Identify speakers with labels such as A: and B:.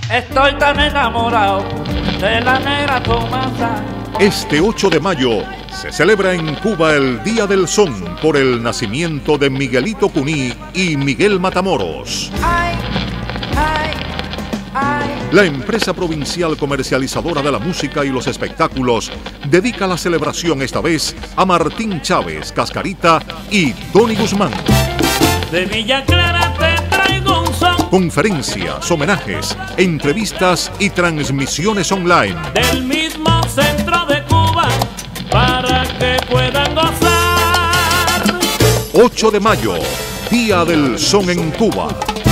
A: Estoy tan enamorado de la negra Tomasa.
B: Este 8 de mayo se celebra en Cuba el Día del Son por el nacimiento de Miguelito Cuní y Miguel Matamoros.
A: Ay, ay, ay.
B: La empresa provincial comercializadora de la música y los espectáculos dedica la celebración esta vez a Martín Chávez, Cascarita y Tony Guzmán.
A: De Villa Clara te traigo un son.
B: Conferencias, homenajes, entrevistas y transmisiones online.
A: Del mismo centro de Cuba para que puedan gozar.
B: 8 de mayo, Día del Son en Cuba.